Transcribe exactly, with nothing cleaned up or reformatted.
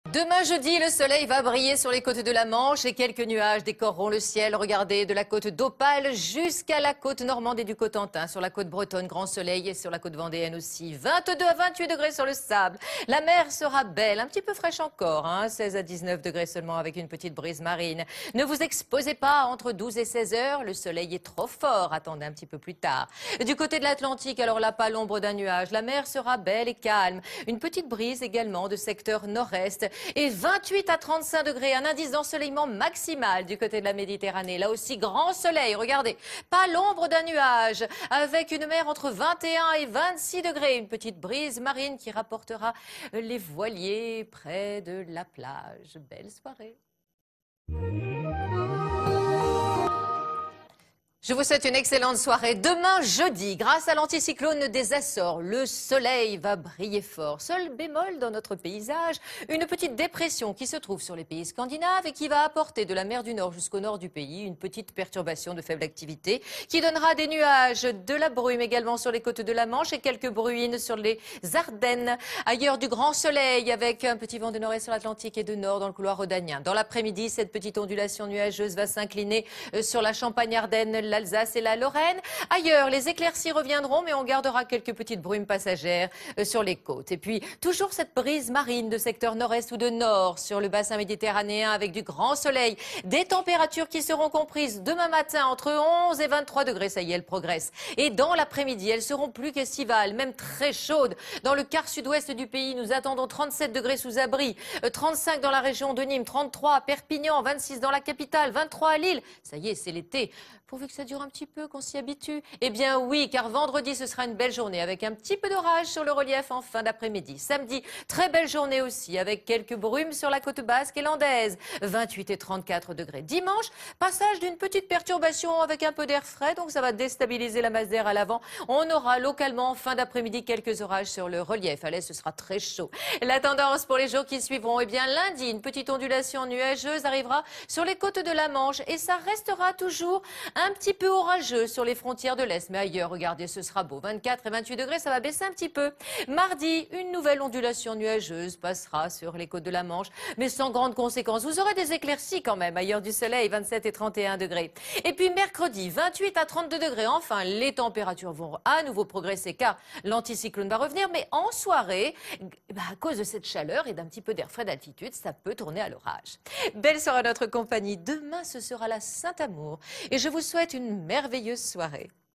Demain jeudi, le soleil va briller sur les côtes de la Manche et quelques nuages décoreront le ciel. Regardez, de la côte d'Opale jusqu'à la côte normande et du Cotentin. Sur la côte bretonne, grand soleil et sur la côte vendéenne aussi. vingt-deux à vingt-huit degrés sur le sable. La mer sera belle, un petit peu fraîche encore, hein, seize à dix-neuf degrés seulement avec une petite brise marine. Ne vous exposez pas entre douze et seize heures, le soleil est trop fort. Attendez un petit peu plus tard. Du côté de l'Atlantique, alors là, pas l'ombre d'un nuage. La mer sera belle et calme. Une petite brise également de secteur nord-est. Et vingt-huit à trente-cinq degrés, un indice d'ensoleillement maximal du côté de la Méditerranée. Là aussi, grand soleil, regardez, pas l'ombre d'un nuage, avec une mer entre vingt et un et vingt-six degrés. Une petite brise marine qui rapportera les voiliers près de la plage. Belle soirée. Je vous souhaite une excellente soirée. Demain, jeudi, grâce à l'anticyclone des Açores, le soleil va briller fort. Seul bémol dans notre paysage, une petite dépression qui se trouve sur les pays scandinaves et qui va apporter de la mer du Nord jusqu'au nord du pays une petite perturbation de faible activité qui donnera des nuages, de la brume également sur les côtes de la Manche et quelques bruines sur les Ardennes. Ailleurs, du grand soleil avec un petit vent de nord-est sur l'Atlantique et de nord dans le couloir rhodanien. Dans l'après-midi, cette petite ondulation nuageuse va s'incliner sur la Champagne-Ardenne, l'Alsace et la Lorraine. Ailleurs, les éclaircies reviendront, mais on gardera quelques petites brumes passagères euh, sur les côtes. Et puis, toujours cette brise marine de secteur nord-est ou de nord sur le bassin méditerranéen avec du grand soleil. Des températures qui seront comprises demain matin entre onze et vingt-trois degrés. Ça y est, elles progressent. Et dans l'après-midi, elles seront plus qu'estivales, même très chaudes. Dans le quart sud-ouest du pays, nous attendons trente-sept degrés sous abri, euh, trente-cinq dans la région de Nîmes, trente-trois à Perpignan, vingt-six dans la capitale, vingt-trois à Lille. Ça y est, c'est l'été. Pourvu que ça dure un petit peu, qu'on s'y habitue. Eh bien oui, car vendredi, ce sera une belle journée avec un petit peu d'orage sur le relief en fin d'après-midi. Samedi, très belle journée aussi avec quelques brumes sur la côte basque et landaise. vingt-huit et trente-quatre degrés. Dimanche, passage d'une petite perturbation avec un peu d'air frais, donc ça va déstabiliser la masse d'air à l'avant. On aura localement en fin d'après-midi quelques orages sur le relief. À l'est, ce sera très chaud. La tendance pour les jours qui suivront, eh bien lundi, une petite ondulation nuageuse arrivera sur les côtes de la Manche et ça restera toujours un petit peu orageux sur les frontières de l'Est, mais ailleurs, regardez, ce sera beau. vingt-quatre et vingt-huit degrés, ça va baisser un petit peu. Mardi, une nouvelle ondulation nuageuse passera sur les côtes de la Manche, mais sans grande conséquence. Vous aurez des éclaircies quand même, ailleurs du soleil, vingt-sept et trente et un degrés. Et puis mercredi, vingt-huit à trente-deux degrés. Enfin, les températures vont à nouveau progresser car l'anticyclone va revenir, mais en soirée, bah, à cause de cette chaleur et d'un petit peu d'air frais d'altitude, ça peut tourner à l'orage. Belle soirée à notre compagnie. Demain, ce sera la Saint-Amour et je vous souhaite une merveilleuse soirée.